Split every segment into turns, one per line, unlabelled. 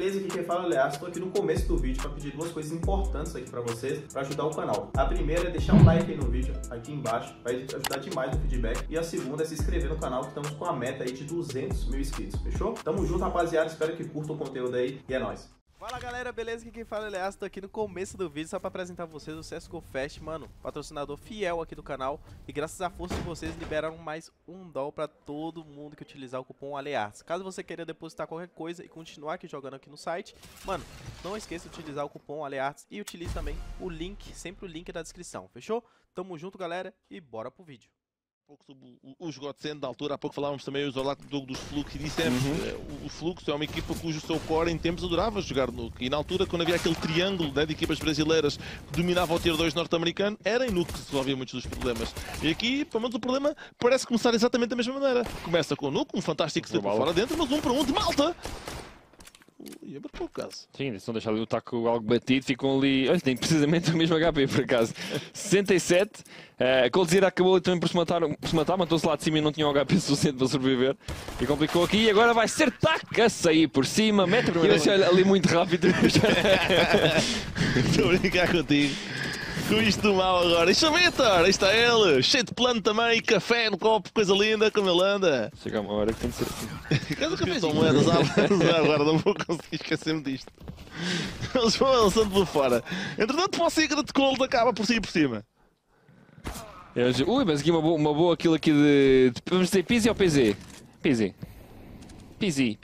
beleza? Aqui quem fala é o Lear. Estou aqui no começo do vídeo para pedir duas coisas importantes aqui para vocês, para ajudar o canal. A primeira é deixar um like aí no vídeo, aqui embaixo, vai ajudar demais no feedback. E a segunda é se inscrever no canal, que estamos com a meta aí de 200 mil inscritos, fechou? Tamo junto, rapaziada, espero que curtam o conteúdo aí e é nóis.
Fala galera, beleza? Aqui quem fala é o Lear, tô aqui no começo do vídeo só pra apresentar vocês o CSGO Fest, mano, patrocinador fiel aqui do canal. E graças à força de vocês liberaram mais $1 pra todo mundo que utilizar o cupom ALEARTS. Caso você queira depositar qualquer coisa e continuar aqui jogando aqui no site, mano, não esqueça de utilizar o cupom ALEARTS e utilize também o link, sempre o link da descrição, fechou? Tamo junto galera e bora pro vídeo.
Pouco sobre os Godsend da altura, há pouco falávamos também os Orlac dos Flux e dissemos o Flux é uma equipa cujo seu core em tempos adorava jogar Nuke e na altura quando havia aquele triângulo, né, de equipas brasileiras que dominavam o Tier 2 norte-americano, era em Nuke que se resolvia muitos dos problemas. E aqui, pelo menos o problema parece começar exatamente da mesma maneira. Começa com o Nuke, um fantástico ser por fora dentro, mas 1 para 1 de Malta! E abarcou o caso.
Sim, eles estão a deixar ali o taco algo batido, ficam ali. Olha, tem precisamente o mesmo HP por acaso. 67. A Coldzera acabou também por se matar, matou-se lá de cima e não tinha um HP suficiente para sobreviver. E complicou aqui e agora vai ser tac a sair por cima. Mete a primeira ali muito rápido.
Estou a brincar contigo. Com isto do mal agora. Isto é o Vitor, aí está ele, cheio de plano também, café no copo, coisa linda, como ele anda.
Chega uma hora que tem de ser assim.
Cada café são moedas agora, não vou conseguir esquecer-me disto. Eles vão lançando por fora. Entretanto, o Secret Cold acaba por sair por cima.
Ui, mas aqui uma boa aquilo aqui de. Vamos dizer Pizzi ou PZ? Pizzi. Pizzi.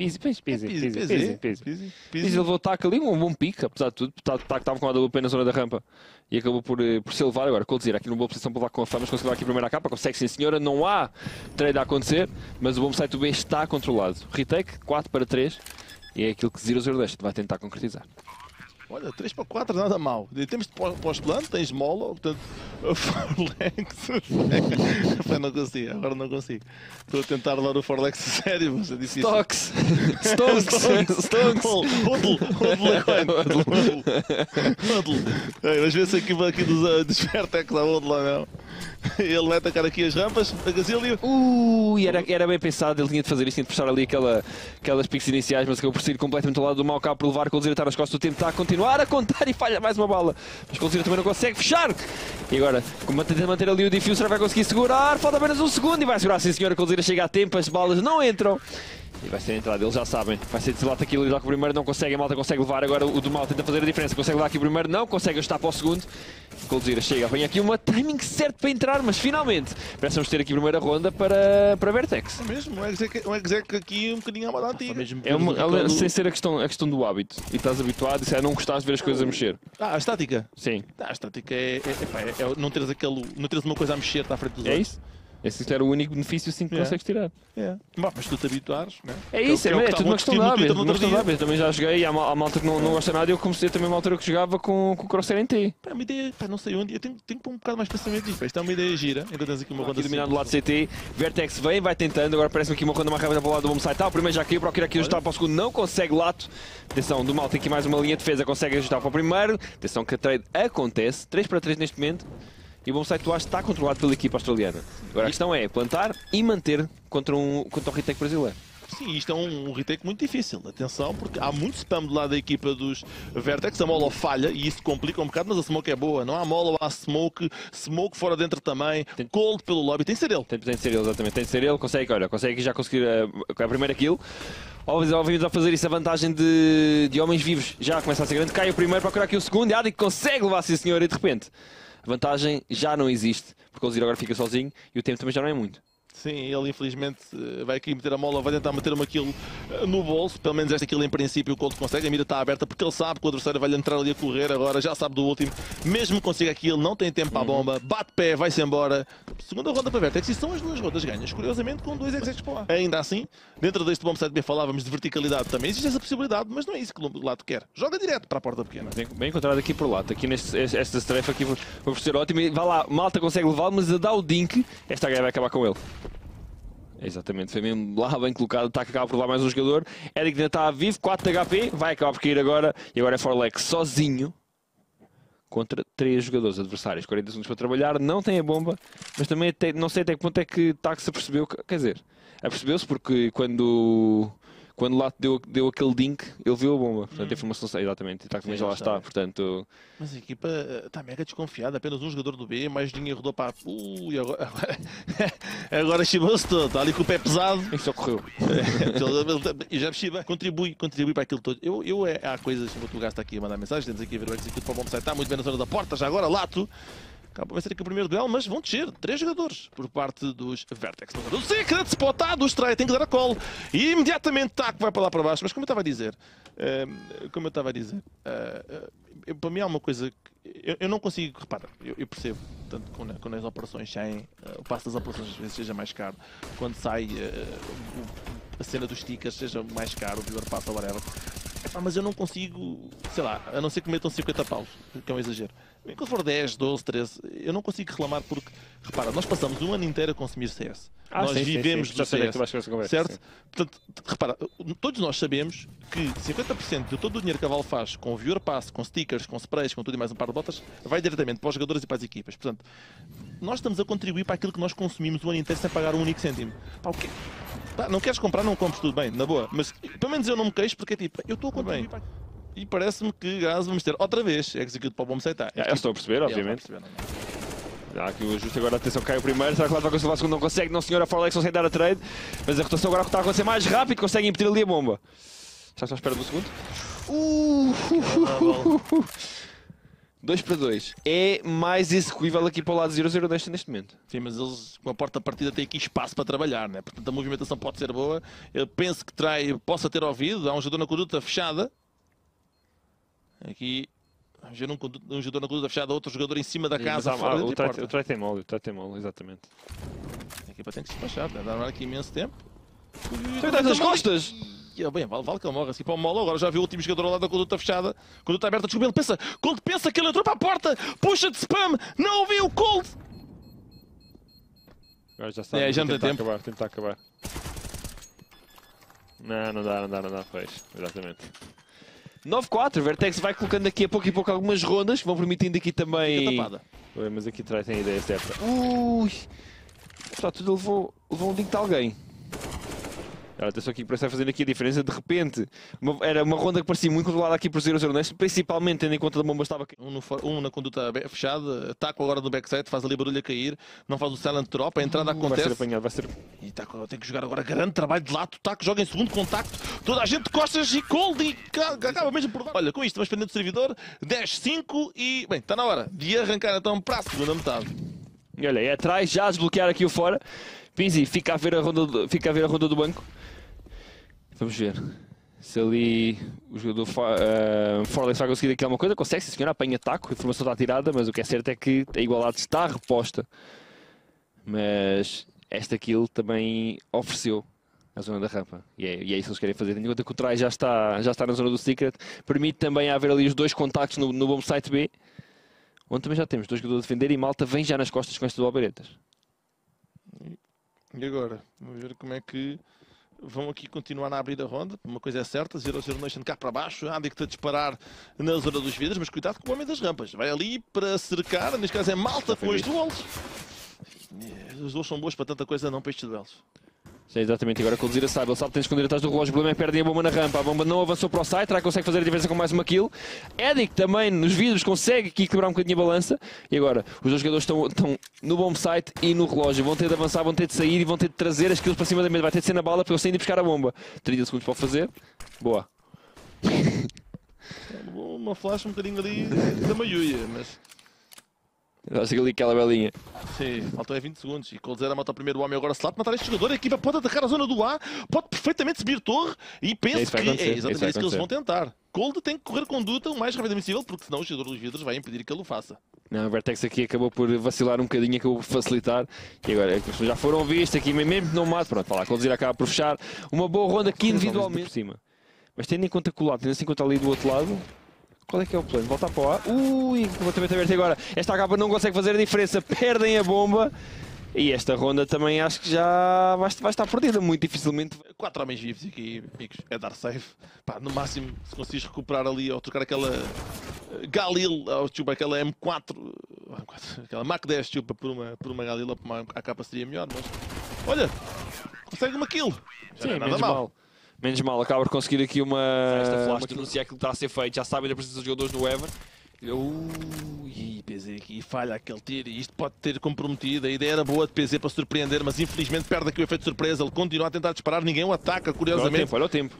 Pizzi levou o taco ali, um bom pique, apesar de tudo. O taco estava com a AWP na zona da rampa e acabou por se levar. Agora, Coldzera aqui numa boa posição para levar com a fama, mas conseguiu levar aqui a primeira capa, consegue sim senhora, não há trade a acontecer, mas o bombsite do B está controlado. Retake, 4 para 3, e é aquilo que Zero Deste vai tentar concretizar.
Olha, 3 para 4, nada mal. Temos pós-plano, tens Molo, portanto, Forlex. Não consigo, agora não consigo. Estou a tentar dar o Forlex sério, mas é difícil.
Stonks!
Vamos ver se aqui dos Vertex a Hodl lá não. Ele vai atacar aqui as rampas, a Gazilio.
Era bem pensado, ele tinha de fazer isto, tinha de puxar ali aquelas piques iniciais, mas acabou por sair completamente ao lado do mau cabo por levar Coldzera estar nas costas, tentar continuar a contar e falha mais uma bala. Mas Coldzera também não consegue fechar. E agora, tentando manter ali o diffuser, vai conseguir segurar, falta apenas um segundo e vai segurar, sim senhora, Coldzera chega a tempo, as balas não entram. E vai ser a entrada, eles já sabem. Vai ser desilata aqui, lidar com o primeiro, não consegue, a Malta consegue levar. Agora o do Mal tenta fazer a diferença, consegue levar aqui o primeiro, não consegue ajustar para o segundo. Coldzera chega, vem aqui uma timing certo para entrar, mas finalmente parece-nos ter aqui a primeira ronda para Vertex.
É mesmo, um exec aqui um bocadinho à moda antiga.
Sem ser a questão do hábito. E estás habituado, e não gostaste de ver as coisas a mexer.
A estática?
Sim.
A estática é não teres uma coisa a mexer à frente dos olhos.
É isso? Esse era o único benefício assim que consegues tirar.
Mas tu te habituares, não é?
É isso, é tudo uma questão de hábito. Também já joguei, há malta que não gosta nada, eu comecei também uma altura que jogava com o Crosshair em T.
É uma ideia, não sei onde, eu tenho que pôr um bocado mais pensamento nisso. Isto é uma ideia gira, ainda tens aqui uma ronda
dominado do lado CT, Vertex vai tentando, agora parece-me aqui uma ronda mais rápida para o lado do bombsite. O primeiro já caiu, procura aqui ajustar para o segundo, não consegue lato. Atenção, do mal tem aqui mais uma linha de defesa, consegue ajustar para o primeiro. Atenção que a trade acontece, 3 para 3 neste momento. E o bombsite do Ash está controlado pela equipa australiana. Agora a questão é plantar e manter contra o retake brasileiro.
Sim, isto é um retake muito difícil. Atenção, porque há muito spam do lado da equipa dos Vertex. A Molo falha e isso complica um bocado, mas a Smoke é boa. Não há Molo, há Smoke. Smoke fora dentro também. Cold pelo lobby. Tem de ser ele.
Tem de ser ele, exatamente. Tem de ser ele. Consegue já conseguir a primeira kill. Obviamente, ao fazer isso, a vantagem de homens vivos já começa a ser grande. Cai o primeiro, procura aqui o segundo. E Adi consegue levar, sim senhor, e de repente a vantagem já não existe, porque o Zero agora fica sozinho e o tempo também já não é muito.
Sim, ele infelizmente vai aqui meter a mola, vai tentar meter uma kill no bolso. Pelo menos esta kill em princípio o Cold consegue. A mira está aberta porque ele sabe que o adversário vai-lhe entrar ali a correr. Agora já sabe do último. Mesmo que consiga a kill, não tem tempo para a bomba. Bate pé, vai-se embora. Segunda ronda para Vertex e são as duas rondas ganhas. Curiosamente com 2 execs para lá. Ainda assim, dentro deste bombsite B falávamos de verticalidade. Também existe essa possibilidade, mas não é isso que o lado quer. Joga direto para a porta pequena.
Bem encontrado aqui por lado. Aqui esta tarefa aqui vai ser ótimo. E vai lá, Malta consegue levá-lo, mas a dar o dink, esta guerra vai acabar com ele. Exatamente, foi mesmo lá bem colocado, está a acabar por lá mais um jogador. Eric ainda está vivo, 4 de HP, vai acabar por cair agora. E agora é Forlex sozinho contra 3 jogadores adversários. 40 segundos para trabalhar, não tem a bomba, mas também não sei até que ponto é que Tax se apercebeu, quer dizer, apercebeu-se porque quando quando lá deu aquele dink, ele viu a bomba. Portanto, a informação sei exatamente. E também já lá está. Portanto,
mas a equipa está mega desconfiada. Apenas um jogador do B, mais dinheiro rodou para. Agora chibou-se todo. Está ali com o pé pesado.
isso ocorreu.
E já chiba. Contribui para aquilo todo. Há coisas. O gajo está aqui a mandar mensagem. Temos aqui a ver o execute para o bom site. Está muito bem na zona da porta. Já agora, Lato. Vai ser aqui o primeiro duelo, mas vão descer 3 jogadores por parte dos Vertex. Do Secret, spotado, o Stray tem que dar a call. E imediatamente Taco vai para lá para baixo. Mas como eu estava a dizer, para mim há uma coisa que eu não consigo, repara, eu percebo, tanto quando as operações saem, o passo das operações às vezes seja mais caro, quando sai a cena dos stickers seja mais caro, o viewer passa, whatever. Mas eu não consigo, sei lá, a não ser que metam 50 paus, que é um exagero. Quando for 10, 12, 13, eu não consigo reclamar porque, repara, nós passamos um ano inteiro a consumir CS. Nós vivemos do CS, certo? Portanto, repara, todos nós sabemos que 50% de todo o dinheiro que a Valve faz com viewer pass, com stickers, com sprays, com tudo e mais um par de botas, vai diretamente para os jogadores e para as equipas. Portanto, nós estamos a contribuir para aquilo que nós consumimos o ano inteiro sem pagar um único cêntimo. Pá, o quê? Pá, não queres comprar, não compres, tudo bem, na boa. Mas pelo menos eu não me queixo porque é tipo, eu estou a contribuir para... E parece-me que, graças, vamos ter outra vez execute para o bom site.
Eu estou a perceber, obviamente. Há aqui o ajuste agora, atenção, cai o primeiro. Será que lá vai conseguir o segundo? Não consegue, não senhora. Forlex consegue dar a trade. Mas a rotação agora está a acontecer mais rápido. Consegue impedir ali a bomba. Já está à espera do segundo. 2 para 2. É mais execuível aqui para o lado 0-0 neste momento.
Sim, mas eles com a porta partida têm aqui espaço para trabalhar, né? Portanto a movimentação pode ser boa. Eu penso que possa ter ouvido. Há um jogador na conduta fechada. Aqui, vamos ver um jogador na conduta fechada, outro jogador em cima da casa.
O Try tem mole, exatamente.
A equipa tem que se despachar, vai dar aqui imenso tempo.
Tem nas costas!
Bem, vale que ele morre assim para o molo. Agora já viu o último jogador ao lado da conduta fechada. Conduta aberta, desculpa, ele pensa. Cold pensa que ele entrou para a porta. Puxa de spam. Não ouviu o Cold.
Agora já está.
Já não tem tempo.
Tentar acabar. Não dá. Pois, exatamente. 9-4. Vertex vai colocando aqui a pouco e pouco algumas rondas que vão permitindo aqui também.
Fica tapada.
Mas aqui Try tem a ideia certa. Está tudo levou um link de alguém. Atenção aqui, parece que vai fazendo aqui a diferença. De repente, era uma ronda que parecia muito controlada aqui por 0-0 neste, principalmente tendo em conta que a bomba estava aqui.
Um na conduta fechada, Taco agora no backside, faz ali barulho a cair, não faz o silent drop, a entrada acontece.
Vai ser apanhado, vai ser.
E Taco tem que jogar agora, grande trabalho de lado. Taco joga em segundo contacto, toda a gente de costas e Cold e acaba mesmo por. Olha, com isto, vamos prender do servidor, 10-5 e. Bem, está na hora de arrancar então para a segunda metade.
E olha, é atrás, já a desbloquear aqui o fora. Pinzi fica a ver a ronda do banco. Vamos ver se ali o jogador Forlex vai conseguir aqui alguma coisa. Consegue, sim senhor, apanha Taco, a informação está tirada, mas o que é certo é que a igualdade está reposta. Mas esta kill também ofereceu a zona da rampa. E é isso que eles querem fazer. Tendo em conta que o Try já está na zona do Secret, permite também haver ali os dois contactos no bom site B, onde também já temos 2 jogadores a defender e Malta vem já nas costas com estas alberetas.
E agora? Vamos ver como é que vão aqui continuar a abrir a ronda. Uma coisa é certa, 0-0 Nation cá para baixo, Addict a disparar na zona dos vidros, mas cuidado com o homem das rampas. Vai ali para cercar, neste caso é Malta com os duelos. Os duelos são boas para tanta coisa, não para estes duelos.
Sim, exatamente, agora conduzir a sabe, ele sabe que tem de esconder atrás do relógio, o problema é que perdem a bomba na rampa, a bomba não avançou para o site, Try consegue fazer a diferença com mais uma kill. Edic também nos vidros consegue aqui equilibrar um bocadinho a balança. E agora, os dois jogadores estão no bom site e no relógio, vão ter de avançar, vão ter de sair e vão ter de trazer as kills para cima da mesa, vai ter de ser na bala para eles saírem e buscar a bomba. 30 segundos para o fazer, boa.
Uma flash um bocadinho ali da maiúia, mas...
Acho que ali aquela belinha.
Sim, faltam 20 segundos e Coldzera mata o primeiro homem agora se lá matar este jogador, a equipa pode atacar a zona do A, pode perfeitamente subir torre e penso que é exatamente isso que eles vão tentar. Cold tem que correr conduta o mais rapidamente possível porque senão o jogador dos vidros vai impedir que ele o faça.
Não, o Vertex aqui acabou por vacilar um bocadinho, acabou por facilitar e agora já foram vistos aqui mesmo não mata, pronto, lá, Coldzera acaba por fechar uma boa ronda aqui individualmente por cima. Mas tendo em conta que o lado, tendo assim conta ali do outro lado, qual é que é o plano? Voltar para o A. Completamente aberto agora. Esta capa não consegue fazer a diferença. Perdem a bomba. E esta ronda também acho que já vai estar perdida muito dificilmente.
4 homens vivos aqui, amigos. É dar safe. Pá, no máximo, se conseguires recuperar ali ou trocar aquela Galil, ou chupa aquela M4, aquela Mac 10 chupa por uma Galil ou a capa seria melhor, mas olha, consegue uma kill. Já
sim,
não é nada mal.
Menos mal, acaba por conseguir aqui uma flash de denunciar aquilo que está a ser feito. Já sabem da presença dos jogadores no Evan.
E PZ aqui falha aquele tiro e isto pode ter comprometido. A ideia era boa de PZ para surpreender, mas infelizmente perde aqui o efeito de surpresa. Ele continua a tentar disparar, ninguém o ataca, curiosamente.
Olha o tempo.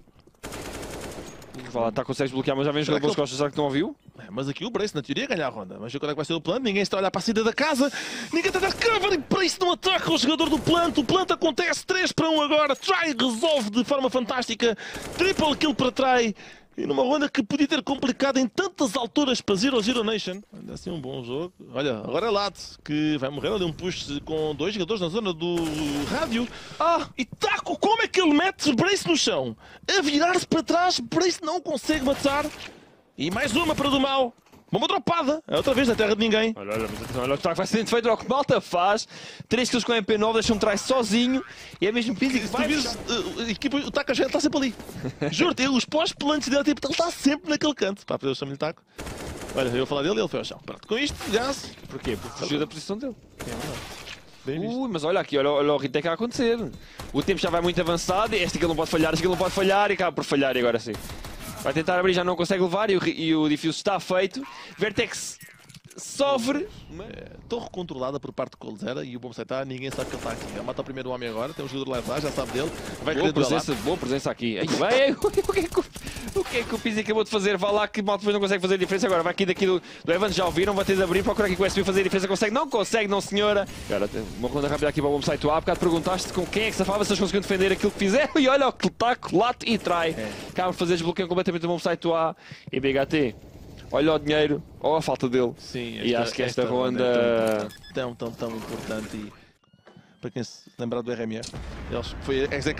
Vai lá, consegues bloquear, mas já vem o jogador pelas costas, será que não ouviu?
Mas aqui o Brace, na teoria, ganha a ronda. Mas qual é que vai ser o plano? Ninguém está a olhar para a saída da casa. Ninguém está a dar cover e Brace não ataca o jogador do planto. O planto acontece 3-1 agora. Try resolve de forma fantástica. Triple kill para Try. E numa ronda que podia ter complicado em tantas alturas para 0-0 Nation. Ainda assim um bom jogo. Olha, agora é Lat, que vai morrer ali um push com 2 jogadores na zona do rádio. E Taco, como é que ele mete Brace no chão? A virar-se para trás, Brace não consegue matar. E mais uma para do mal. Uma dropada, outra vez na terra de ninguém.
Olha o Taco vai ser feito, o que Malta faz. 3 kills com a MP9, deixa-me Try sozinho. E é mesmo físico.
O Taco já está sempre ali. Juro-te, os pós-plantes dele, tipo, ele está sempre naquele canto. Pá, eu chamo-lhe Taco. Olha, eu ia falar dele, ele foi ao chão. Pronto, com isto, gás.
Porquê? Porque fugiu da posição dele. Mas olha aqui, olha o retake a acontecer. O tempo já vai muito avançado. Este aqui não pode falhar, este aqui não pode falhar. E acaba por falhar e agora sim. Vai tentar abrir, já não consegue levar e o diffuse está feito. Vertex sofre.
Torre controlada por parte de Coldzera e o Bombsite está, ninguém sabe que ele está aqui. Ele mata o primeiro homem agora, tem um jogador lá atrás, já sabe dele. Vai
boa presença aqui. O que é que o Pizzi acabou de fazer? Vá lá que mal depois não consegue fazer diferença. Agora vai aqui daqui do Evan, já ouviram, vai ter de abrir, procurar aqui com o SB fazer diferença. Consegue? Não consegue, não senhora. Agora uma ronda rápida aqui para o Bombsite. Há bocado perguntaste com quem é que safava, se eles conseguiam defender aquilo que fizeram. E olha o que Taco, Lat e Try. Acaba de fazer desbloqueio completamente do Bombsite A e BHT. Olha o dinheiro, olha a falta dele.
Sim,
e acho que esta ronda
é tão importante. E para quem se lembrar do RMR, eles foi execa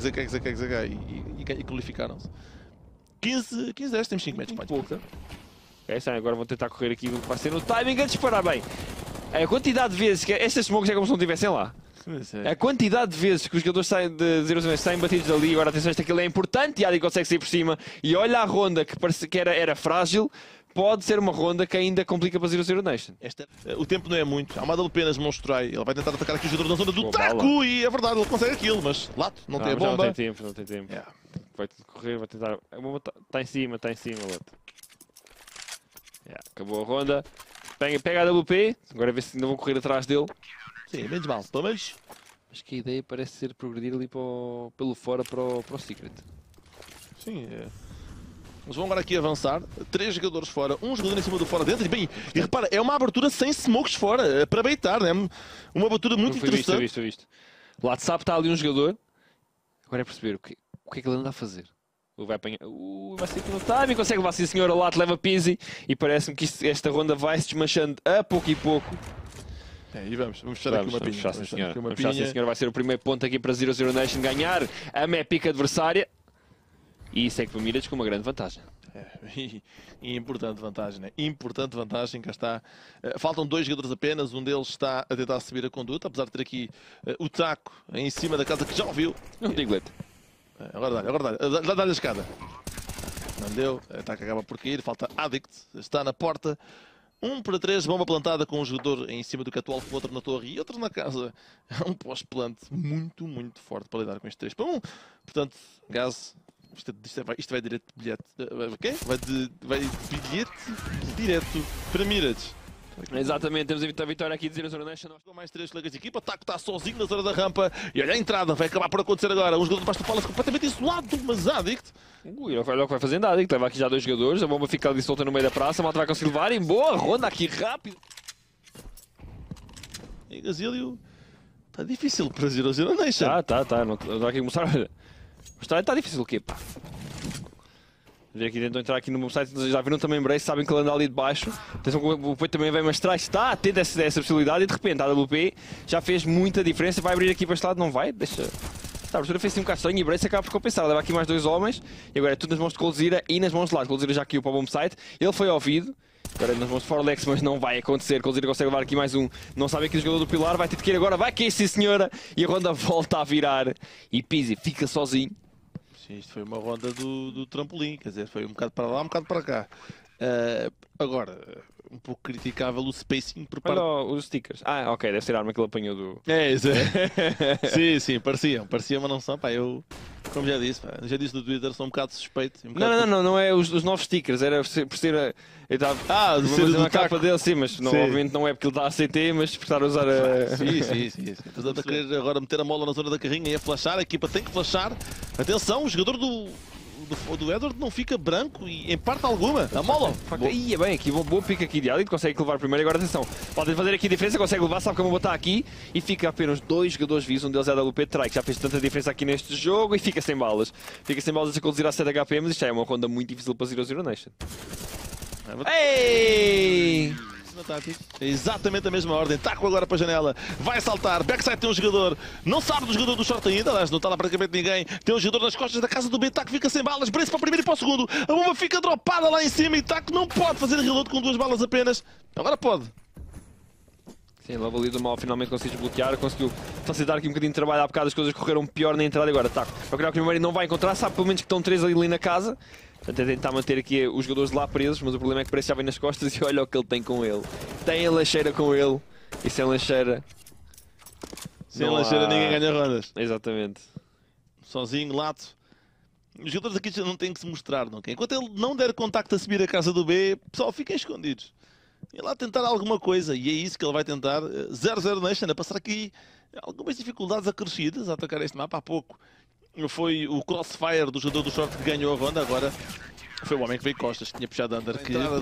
e qualificaram-se. 15-10, temos 5 matches.
Pouca. Agora vão tentar correr aqui, vai ser no timing a disparar bem. A quantidade de vezes que estas smokes é como se não estivessem lá. A quantidade de vezes que os jogadores saem de 0-0 saem batidos dali, agora atenção, isto aquilo é importante e Ali consegue sair por cima. E olha a ronda que parece que era frágil, pode ser uma ronda que ainda complica para 0-0 Nation.
O tempo não é muito, há uma double pena Monstrai, ele vai tentar atacar aqui o jogador na zona do Taco e é verdade, ele consegue aquilo, mas Lato não tem a bomba.
Não tem tempo. Vai correr, vai tentar. A bomba está em cima, Lato. Acabou a ronda. Pega a WP, agora ver se ainda vão correr atrás dele.
Sim, menos mal, pelo menos.
Acho que a ideia parece ser progredir ali pelo fora para o Secret.
Sim, eles vão agora aqui avançar. 3 jogadores fora, um jogador em cima do fora dentro. E repara, é uma abertura sem smokes fora, para beitar, né? Uma abertura muito interessante.
Foi visto. Lá de sabe está ali um jogador. Agora é perceber o que é que ele anda a fazer. Vai apanhar. Vai ser aqui no timing, consegue levar sim, senhora. Lá leva Pizzi. E parece-me que esta ronda vai se desmanchando a pouco e pouco.
E vamos fechar aqui uma pinha.
Vamos fechar, sim, senhora. Vai ser o primeiro ponto aqui para 0-0 Nation ganhar a Mepic adversária. E segue para Mirage com uma grande vantagem.
E importante vantagem, né? Importante vantagem, cá está. Faltam 2 jogadores apenas, um deles está a tentar subir a conduta, apesar de ter aqui o Taco em cima da casa que já ouviu.
Um Diglett.
Agora dá-lhe a escada. Não deu, o Taco acaba por cair, falta Addict, está na porta. 1 para 3, bomba plantada com um jogador em cima do Catwalk, outro na torre e outro na casa. É um pós-plante muito forte para lidar com este 3 para 1. Portanto, Gaz, isto vai direto de bilhete. Vai de bilhete direto para Mirage.
Exatamente, temos a vitória aqui de 0-0 Nation.
Com mais 3 colegas de equipa, o Taco está sozinho na zona da rampa. E olha a entrada, vai acabar por acontecer agora. Um jogador de baixo do Palace completamente isolado, mas Addict.
Olha o que vai fazendo Addict, leva aqui já 2 jogadores. A bomba fica ali solta no meio da praça, a malta vai conseguir levar em boa ronda aqui rápido.
E Gazilio, está difícil para 0-0 Nation.
Tá, não dá aqui a mostrar. Mas está difícil o quê, pá? Ver aqui tentam entrar aqui no site, já viram também Brace, sabem que ele anda ali de baixo. Atenção que o WP também vem, mas Try está atento a essa possibilidade e de repente a WP já fez muita diferença. Vai abrir aqui para este lado, não vai? Deixa. A abertura fez-se um bocado estranho e Brace acaba por compensar. Leva aqui mais 2 homens e agora é tudo nas mãos de Coldzera e nas mãos de lado. Coldzera já caiu para o bom site, ele foi ouvido. Agora é nas mãos de Forlex, mas não vai acontecer. Coldzera consegue levar aqui mais um. Não sabe aqui o jogador do Pilar, vai ter de cair agora. Vai cair, sim senhora. E a ronda volta a virar e Pizzi fica sozinho.
Isto foi uma ronda do trampolim, quer dizer, foi um bocado para lá, um bocado para cá. Agora, um pouco criticável o spacing por
Olha
parte...
os stickers. Ah, ok, deve ser a arma que ele apanhou do...
É, isso é. Sim, sim, pareciam, mas não são, pá, eu, como já disse no Twitter, sou um bocado suspeito.
Não é os novos stickers, era por ser...
de ser do
capa
taco.
dele, sim, mas não, obviamente não é porque ele dá ACT, mas por estar a usar a...
Sim. Estás a querer agora meter a mola na zona da carrinha e a flashar, a equipa tem que flashar. Atenção, o jogador do Edward não fica branco e em parte alguma. A mola!
Ia bem, aqui boa pica aqui de Addict, consegue levar primeiro. Agora atenção, pode fazer aqui a diferença, consegue levar, sabe que eu vou botar aqui e fica apenas 2 jogadores vivos, um deles é da WP Try, que já fez tanta diferença aqui neste jogo e fica sem balas. Fica sem balas a conduzir a 7 HP, mas isto é uma ronda muito difícil para Zero Zero Nation. Ei!
É exatamente a mesma ordem. Taco agora para a janela. Vai saltar. Backside tem um jogador. Não sabe do jogador do short ainda. Aliás, não está lá praticamente ninguém. Tem um jogador nas costas da casa do B. Taco fica sem balas. Brace para o primeiro e para o segundo. A bomba fica dropada lá em cima e Taco não pode fazer reload com 2 balas apenas. Agora pode.
Sim, logo ali do mal finalmente conseguiu desbloquear, conseguiu facilitar aqui um bocadinho de trabalho. Há bocado as coisas correram pior na entrada e agora Taco. Eu creio que o primeiro não vai encontrar, sabe pelo menos que estão 3 ali na casa. Portanto, é tentar manter aqui os jogadores lá presos, mas o problema é que parece que já vem nas costas e olha o que ele tem com ele. Tem a lancheira com ele e sem lancheira...
Sem lancheira ninguém ganha rondas.
Exatamente.
Sozinho, lato. Os jogadores aqui já não têm que se mostrar, não. Enquanto ele não der contacto a subir a casa do B, pessoal, fiquem escondidos. E lá tentar alguma coisa, e é isso que ele vai tentar. 0-0 Nation, a passar aqui algumas dificuldades acrescidas a atacar este mapa há pouco. Foi o crossfire do jogador do short que ganhou a ronda, agora foi o homem que veio costas, tinha puxado under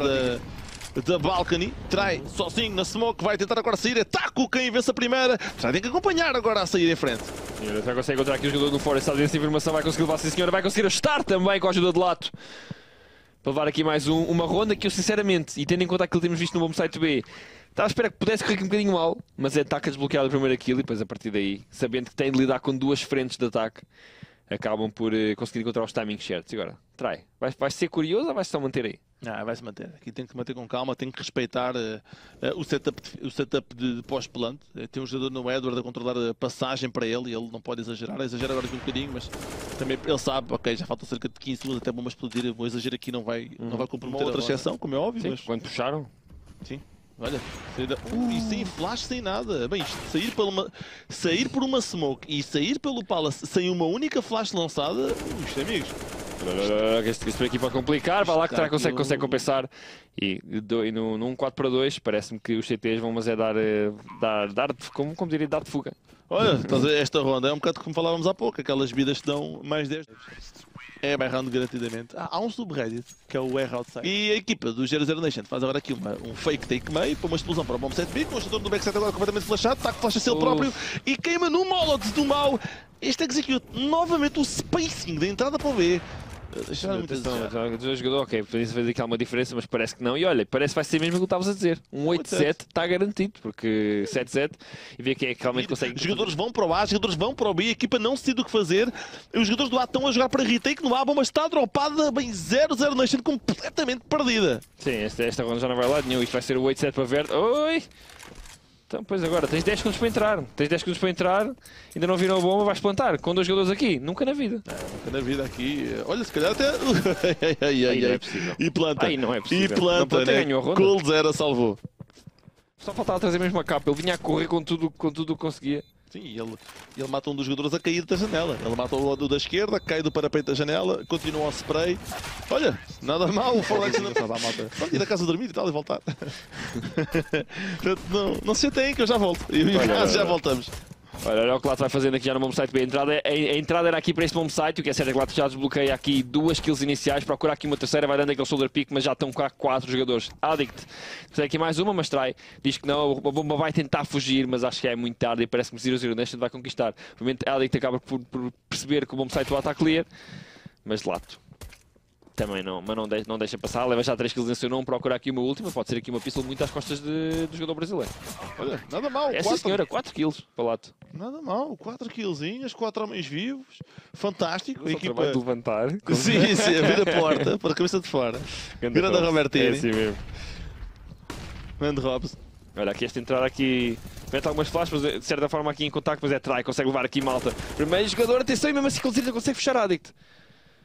da balcony. Trai sozinho na smoke, vai tentar agora sair, é Taco quem vence a primeira. Trai tem que acompanhar agora a sair em frente.
Senhora, já consegue encontrar aqui o jogador do Forest, sabe dessa informação, vai conseguir levar, sim senhora, vai conseguir estar também com a ajuda de Lato. Para levar aqui mais uma ronda que eu sinceramente, e tendo em conta aquilo que temos visto no Bombsite B, estava a esperar que pudesse correr aqui um bocadinho mal, mas é Taco a desbloquear o primeiro kill e depois a partir daí, sabendo que tem de lidar com 2 frentes de ataque, acabam por conseguir encontrar os timings certos. E agora, Trai, vai ser curioso ou vai só manter aí?
Vai-se manter. Aqui tem que manter com calma, tem que respeitar o setup de pós-plant. Tem um jogador no Edward a controlar a passagem para ele e ele não pode exagerar. Exagera agora aqui um bocadinho, mas também ele sabe, ok, já faltam cerca de 15 segundos até a bomba explodir. O exagero aqui não vai comprometer outra exceção, como é óbvio.
Sim,
mas...
quando puxaram.
Sim. Olha, e sem flash, sem nada. Bem, isto, sair por uma smoke e sair pelo Palace sem uma única flash lançada, isto, amigos.
Isto por aqui pode complicar, vai lá que Trai consegue compensar. E num 4-2 parece-me que os CTs vão dar como diria, dar de fuga.
Olha, esta ronda é um bocado como falávamos há pouco, aquelas vidas que dão mais 10. É bairrando garantidamente. Há um subreddit, que é o R Outside. E a equipa do 0-0 Nation faz agora aqui um fake take meio para uma explosão para o bomb set B, com o jogador do backside agora completamente flashado, Taco flasha-se ele próprio e queima no molotov do mal. Este execute novamente o spacing da entrada para o B.
O jogador, ok, fez aqui alguma diferença, mas parece que não. E olha, parece que vai ser mesmo aquilo que estavas a dizer. Um 8-7 está garantido, porque 7-7 e ver quem é que realmente consegue.
Os jogadores vão para o A, os jogadores vão para o B, a equipa não decide o que fazer. Os jogadores do A estão a jogar para retake no A, a bomba está dropada, bem 0-0 Nation completamente perdida.
Sim, esta ronda já não vai lá nenhum. Isto vai ser o 8-7 para Verde. Oi! Então, pois agora, tens 10 segundos para entrar. Ainda não viram a bomba, vais plantar. Com 2 jogadores aqui, nunca na vida.
Nunca na vida aqui. Olha, se calhar até.
Aí não é possível.
E planta.
Aí não é possível.
E planta, né? Cold Zero salvou.
Só faltava trazer mesmo a capa. Ele vinha a correr com tudo o que conseguia.
Sim, ele mata um dos jogadores a cair da janela. Ele mata o da esquerda, cai do parapeito da janela, continua ao spray. Olha, nada mal, o Forlex não estava a malta. Pode ir a casa dormir e tal e voltar. não se tem que eu já volto. E já voltamos.
Olha o que o Lato vai fazendo aqui já no bombsite B. A entrada era aqui para este bombsite, o que é certo é que o Lato já desbloqueia aqui 2 kills iniciais, procura aqui uma terceira, vai dando aquele shoulder pick, mas já estão cá 4 jogadores. Addict, tem aqui mais uma, mas Trai diz que não, a bomba vai tentar fugir, mas acho que é muito tarde e parece que o 0-0 Nation vai conquistar. Obviamente Addict acaba por perceber que o bombsite lá está clear, mas Lato também não, mas não deixa passar, leva já 3 kills em seu nome, procura aqui uma última, pode ser aqui uma pistol muito às costas do jogador brasileiro.
Olha, nada mal.
Essa senhora, 4 kills para Lato.
Nada mal, 4 killzinhas, 4 homens vivos, fantástico.
A equipa de levantar.
Sim, a vir a porta, para a cabeça de fora. Grande Robertini.
É assim mesmo.
Grande Robson.
Olha, aqui esta entrada aqui, mete algumas flashes, mas de certa forma aqui em contacto, mas é Trai, consegue levar aqui malta. Primeiro jogador, atenção, e mesmo assim consegue fechar Addict.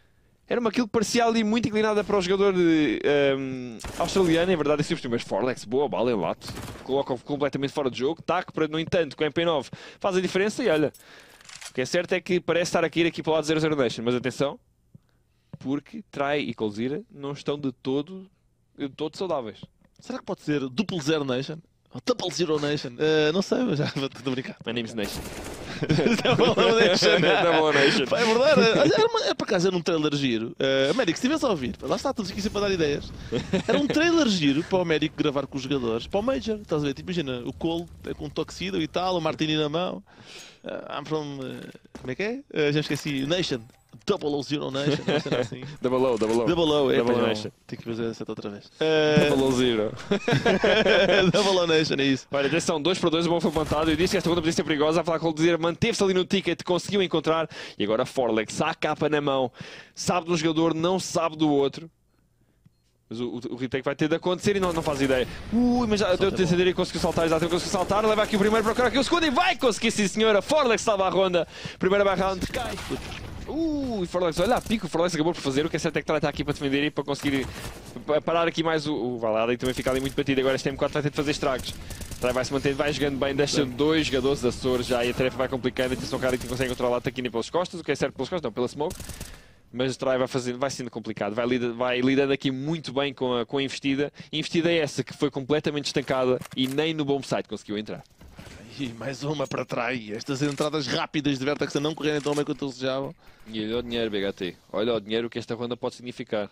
Era uma kill que parecia ali muito inclinada para o jogador australiano, é verdade, isso mas Forlex, boa bala em lato, coloca-o completamente fora de jogo, tac, no entanto, com o MP9 faz a diferença e olha, o que é certo é que parece estar a cair aqui para o lado 00 Nation, mas atenção, porque Trai e Coldzera não estão de todo saudáveis.
Será que pode ser duplo Zero Nation? Ou Double Zero Nation? Não sei, mas já vou-te brincar.
My name is Nation.
Double Nation.
Double Nation.
Pá, é verdade. É por acaso era um trailer giro. Américo, se estivesse a ouvir, lá está, todos aqui sempre a dar ideias. Era um trailer giro para o Américo gravar com os jogadores, para o Major. Estás a ver? Tipo, imagina, o Cole com um Tuxedo e tal, o Martini na mão. I'm from. Como é que é? Já esqueci. Nation. Double Zero Nation. Assim.
Double O.
Double
Nation.
Tenho que fazer essa outra vez.
Double Zero.
Double Nation, é isso.
Olha, atenção, 2-2, o bom foi plantado. Eu disse que esta ronda podia ser perigosa. A falar com o Coldzera, manteve-se ali no ticket, conseguiu encontrar. E agora Forlex, a capa na mão. Sabe de um jogador, não sabe do outro. Mas o retake vai ter de acontecer e não faz ideia. Mas já deu de entender e conseguiu saltar, já conseguiu saltar. Leva aqui o primeiro, procura aqui o segundo e vai conseguir, sim senhora. Forlex salva a ronda. Primeira barra round, cai. E Forlex, olha a pico, o Forlex acabou por fazer. O que é certo é que está aqui para defender e para conseguir parar aqui mais o Valada e também ficar ali muito batido. Agora este M4 vai ter de fazer estragos. Vai se manter, vai jogando bem, deixa 2 jogadores da Açores já e a tarefa vai complicando. Atenção, cara, que consegue controlar a Taquini pelas costas. O que é certo pelas costas, não, pela smoke. Mas o try vai sendo complicado, vai lidando aqui muito bem com a investida. Investida é essa que foi completamente estancada e nem no bomb site conseguiu entrar.
E mais uma para trás. Estas entradas rápidas de Vertex a não correrem tão bem quanto eles desejavam.
E olha o dinheiro, BHT. Olha o dinheiro que esta ronda pode significar.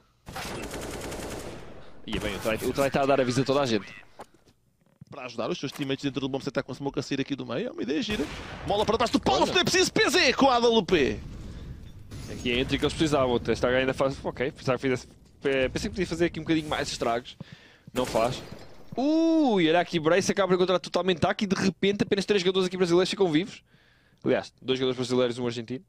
E bem, o try está a dar a visa a toda a gente.
Para ajudar os seus teammates dentro do bomb site, está com a smoke a sair aqui do meio. É uma ideia gira. Mola para trás do Paulo, se não é preciso PZ com a AWP.
Aqui é entre que eles precisavam. Esta ainda faz. Ok, pensei que podia fazer aqui um bocadinho mais estragos. Não faz. E olha aqui, Brace acaba de encontrar totalmente tac e de repente apenas 3 jogadores aqui brasileiros ficam vivos. Aliás, 2 jogadores brasileiros e um argentino.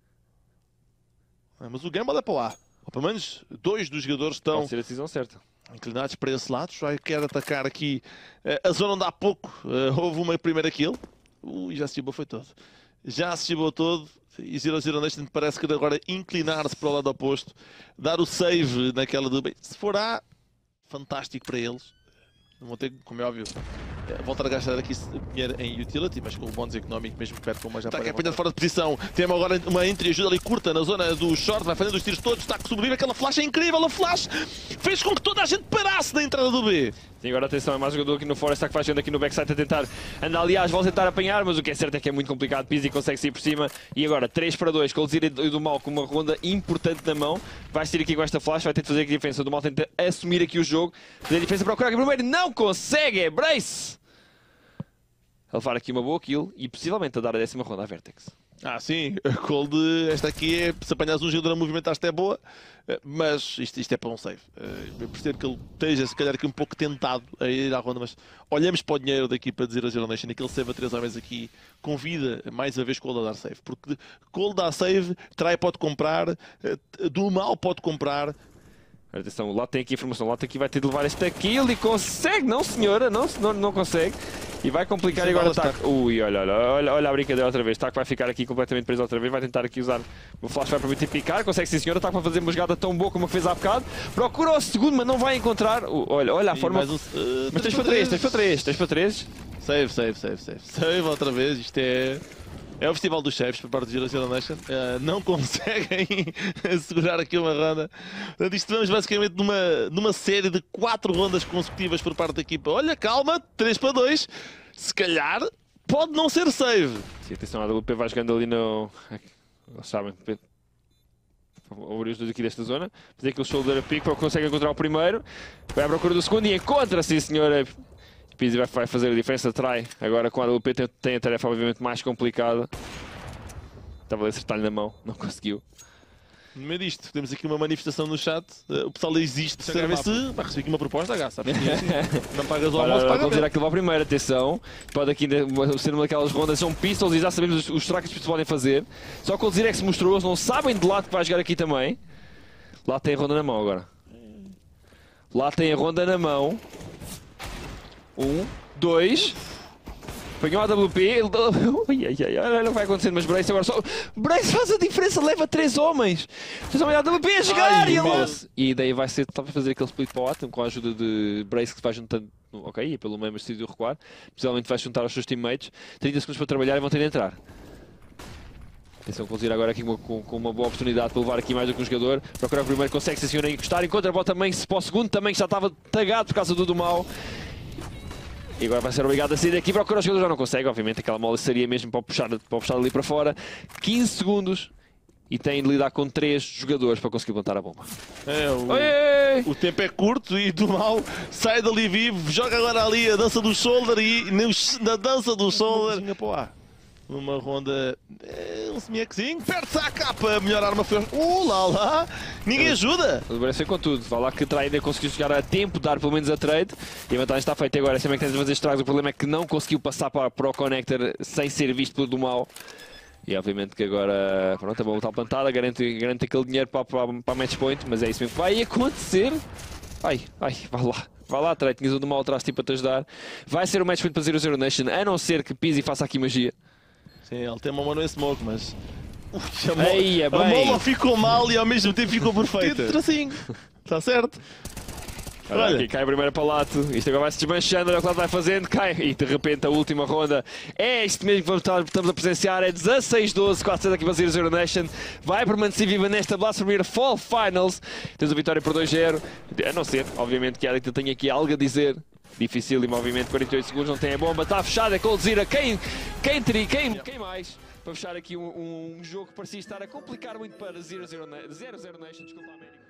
Mas o gamble é para lá. Ou pelo menos 2 dos jogadores estão
pode ser a decisão certa.
Inclinados para esse lado. Já quer atacar aqui a zona onde há pouco houve uma primeira kill. E já se chibou foi todo. Já se chibou todo. E 00 Nation parece que agora inclinar-se para o lado oposto. Dar o save naquela do... Bem, se for A, fantástico para eles. Não vão ter, como é óbvio, voltar a gastar aqui dinheiro em utility, mas com o bónus económico, mesmo que percam uma já para. Está apanhado fora de posição. Tem agora uma entreajuda ali curta na zona do short, vai fazendo os tiros todos, está a sobreviver. Aquela flash é incrível, a flash fez com que toda a gente parasse na entrada do B.
Sim, agora atenção, é mais jogador aqui no Forest, está que faz gente aqui no backside a tentar andar, aliás, vão tentar apanhar, mas o que é certo é que é muito complicado. Pizzi consegue sair por cima e agora 3-2, Coldzera e do Mal com uma ronda importante na mão. Vai sair aqui com esta flash, vai ter de fazer aqui a defesa. O do Mal tenta assumir aqui o jogo, fazer a defesa, procurar aqui primeiro, não consegue, é Brace! A levar aqui uma boa kill e possivelmente a dar a 10ª ronda à Vertex.
Sim, a Cold, esta aqui é, se apanhas um jogador a movimentar, esta é boa, mas isto é para um save. Eu percebo que ele esteja, se calhar, aqui um pouco tentado a ir à ronda, mas olhamos para o dinheiro da equipa de 00 Nation, aquele save a 3 homens aqui convida mais uma vez Cold a dar save, porque Cold dá save, Try pode comprar, do Mal pode comprar.
Atenção, lá tem aqui a informação, lá tem aqui vai ter de levar esta kill e consegue, não senhora, não consegue. E vai complicar e agora está. Olha a brincadeira outra vez. Tac vai ficar aqui completamente preso outra vez. Vai tentar aqui usar o flash, vai permitir picar. Consegue sim, senhora. Tac para fazer uma jogada tão boa como a que fez há bocado. Procura o segundo, mas não vai encontrar. Olha a forma. Mas 3 para 3.
Save outra vez. Isto é o festival dos chefes por parte de 00 Nation. Não conseguem segurar aqui uma ronda. Portanto, isto vamos basicamente numa série de 4 rondas consecutivas por parte da equipa. Olha, calma, 3-2. Se calhar pode não ser save.
Sim, atenção, a AWP vai jogando ali no... Sabem, abrir os dois aqui desta zona. Fazer aquele shoulder pick, consegue encontrar o primeiro. Vai à procura do segundo e encontra, sim senhora. Pizzi vai fazer a diferença, Try. Agora com a AWP tem a tarefa obviamente mais complicada. Estava a acertar-lhe na mão, não conseguiu.
No meio disto, temos aqui uma manifestação no chat. O pessoal existe, se receber aqui uma proposta, sabe? Não pagas o almoço, paga.
Vamos dizer aquilo ao primeiro, atenção. Pode aqui ser uma daquelas rondas, são pistols e já sabemos os trackers que podem fazer. Só que o Coldzera é que se mostrou, eles não sabem de lado que vai jogar aqui também. Lá tem a ronda na mão agora. Lá tem a ronda na mão. 1, 2. Apanhou a AWP, ele... Olha, não vai acontecendo, mas Brace agora só... Brace faz a diferença, leva 3 homens! 3 homens da AWP a jogar! E daí vai ser talvez fazer aquele split para o Atom com a ajuda de Brace que se vai juntando... Ok, e pelo meio mas decidiu recuar. Possivelmente vai juntar aos seus teammates. 30 segundos para trabalhar e vão ter de entrar. Atenção, Coldzera agora aqui com uma boa oportunidade para levar aqui mais do que um jogador. Procurar o primeiro, consegue se acionar e encostar. Encontra a bola também, se para o segundo também já estava tagado por causa do mal. E agora vai ser obrigado a sair daqui, procura o jogador, já não consegue, obviamente aquela mola seria mesmo para puxar ali para fora. 15 segundos e tem de lidar com 3 jogadores para conseguir levantar a bomba.
O tempo é curto e do mal sai dali vivo, joga agora ali a dança do shoulder e na dança do shoulder numa ronda, um semi-exinho, perde-se a capa, a melhor arma foi... lá, ninguém ajuda!
Parece com tudo, vai lá que a ainda conseguiu chegar a tempo, dar pelo menos a trade e a vantagem está feita agora, sempre que tenta fazer estragos, o problema é que não conseguiu passar para o connector sem ser visto pelo do mal. E obviamente que agora, pronto, a bola está plantada, garante aquele dinheiro para a match point, mas é isso mesmo que vai acontecer. Vai lá, Trade, tinhas o do mal atrás tipo, para te ajudar. Vai ser o match point para 0-0 Nation, a não ser que Pizzi faça aqui magia.
Sim, ele tem uma mão no smoke, mas...
A
bola ficou mal e ao mesmo tempo ficou perfeita. Tracinho, está certo.
Olha, aqui cai a primeira para o lado, isto agora vai se desmanchando, olha o que ele vai fazendo, cai e de repente a última ronda é isto mesmo que estamos a presenciar, é 16-12, 4-7 aqui para 0-0 Nation, vai permanecer viva nesta Blast Premier Fall Finals, temos a vitória por 2-0, a não ser, obviamente que a Elite tem aqui algo a dizer, difícil e obviamente 48 segundos, não tem a bomba, está fechada, é Coldzera, quem mais? Para fechar aqui um jogo que parecia estar a complicar muito para 0-0 Nation, desculpa América.